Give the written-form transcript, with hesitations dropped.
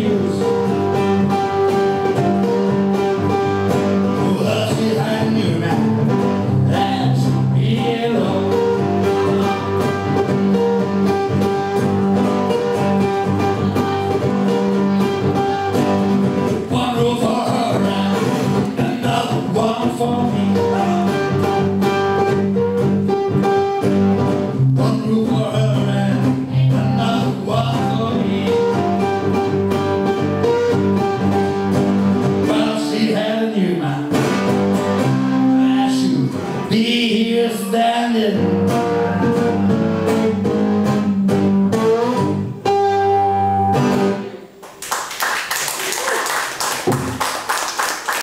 news. Well, she had a new man that should be alone. One rule for her and another one for me. One rule for her and another one for me. Well, she had a new man that should be here, that